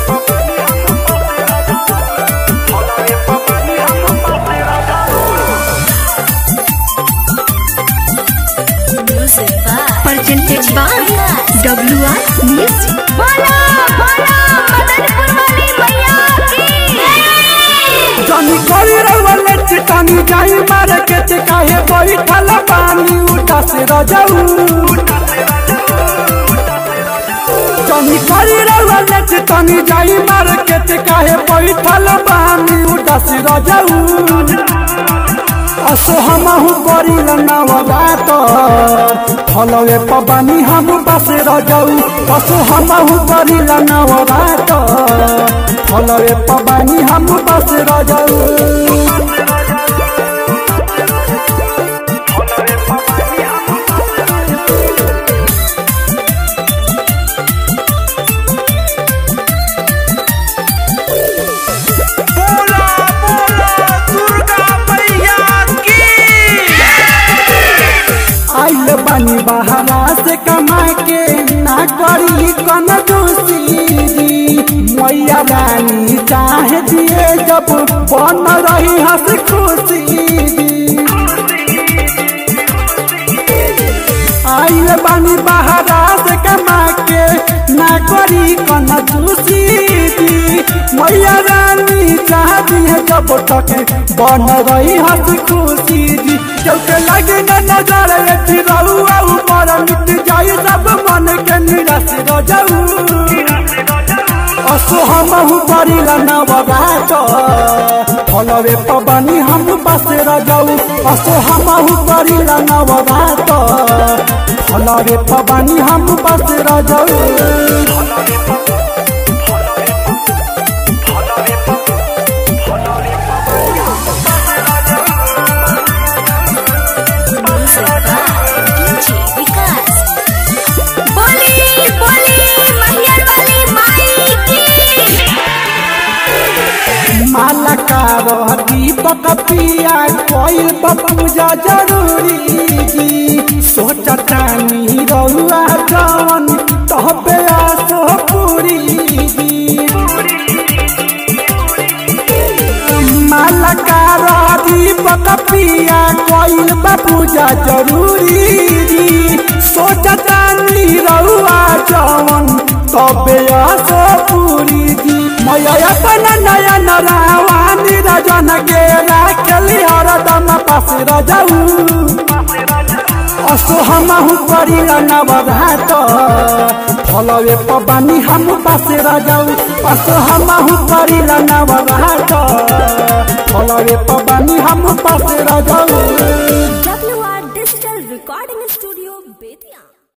presented by WR Music. बोला बोला मदनपुर वाली मैया की जानी कोरी रवले चितानी जाई मार्केट काहे बैठल पानी उदास रजाऊ जानी कोरी रवले चितानी जाई मार्केट काहे बैठल पानी उदास रजाऊ असो हमहु करिल नवगात फलवे पबानी हम पास रजाऊ असो हमहु करिल नवगात फलवे पबानी हम पास रजाऊ बानी बहरा से कमा के ना करी कन दूसरी मैया रानी चाहे दिए जब बन रही हंस खुशी आइल बानी बहरा से कमा के ना करी कन दूसरी मैया रानी चाहे दिए जब तक बन रही हंस खुशी चलते लगे न नजर रहुआ ऊपर मिट जाई सब मन के निराश रजाऊ असो हमहु करिल नवगात फलवे पबानी हम पास रजाऊ असो हमहु करिल नवगात फलवे पबानी हम पास रजाऊ माला का दीपक पिया कोई पूजा जरूरी सोचतानी रहुआ जवन तहबे आसो पूरी माला का दीपक पिया कोई पूजा जरूरी सोचतानी रहुआ जवन तहबे आसो पूरी मैया अपना नया नरावानी रजन के राखली हरदम पास रजाऊ असो हमहु करिल नवगात फलवे पबानी हम पास रजाऊ असो हमहु करिल नवगात फलवे पबानी हम पास रजाऊ। WR Digital Recording Studio, Bettiah.